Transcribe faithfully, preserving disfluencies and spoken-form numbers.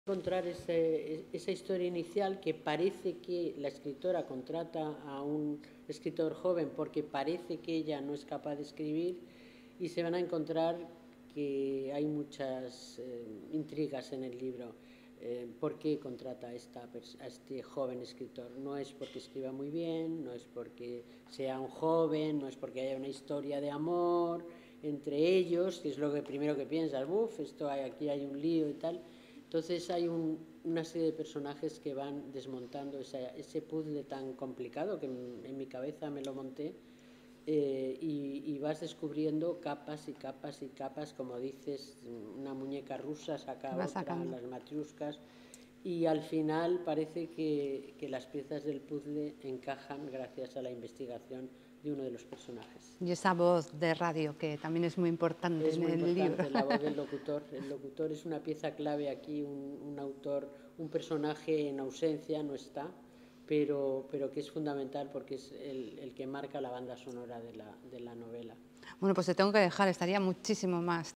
Encontrar ese, esa historia inicial que parece que la escritora contrata a un escritor joven porque parece que ella no es capaz de escribir, y se van a encontrar que hay muchas eh, intrigas en el libro. Eh, ¿Por qué contrata a, esta, a este joven escritor? No es porque escriba muy bien, no es porque sea un joven, no es porque haya una historia de amor entre ellos, que es lo que primero que piensas, buf, esto hay, aquí hay un lío y tal. Entonces hay un, una serie de personajes que van desmontando esa, ese puzzle tan complicado que en, en mi cabeza me lo monté, eh, y, y vas descubriendo capas y capas y capas, como dices, una muñeca rusa saca otra, sacando. las matriuscas, y al final parece que, que las piezas del puzzle encajan gracias a la investigación de uno de los personajes. Y esa voz de radio que también es muy importante es en muy el importante, libro. la voz del locutor. El locutor es una pieza clave aquí, un, un autor, un personaje en ausencia, no está, pero, pero que es fundamental porque es el, el que marca la banda sonora de la, de la novela. Bueno, pues te tengo que dejar, estaría muchísimo más